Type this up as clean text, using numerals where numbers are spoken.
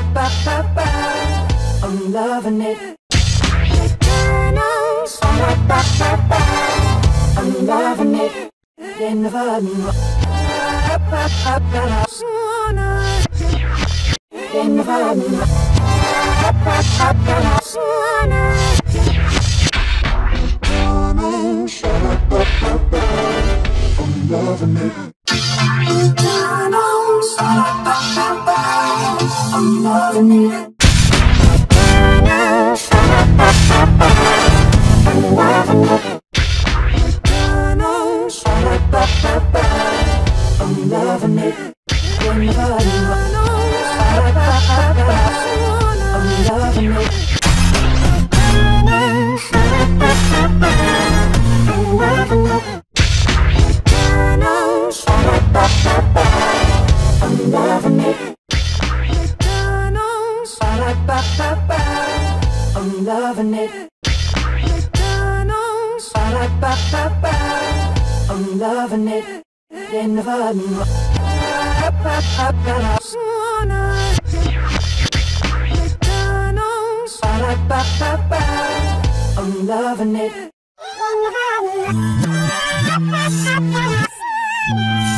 I'm loving it. I'm loving it. In the fun. In the fun. I'm loving it. I'm loving it. I'm loving it. I'm loving it. I'm loving it. I'm loving it. I'm loving it. In the fun. I'm loving it.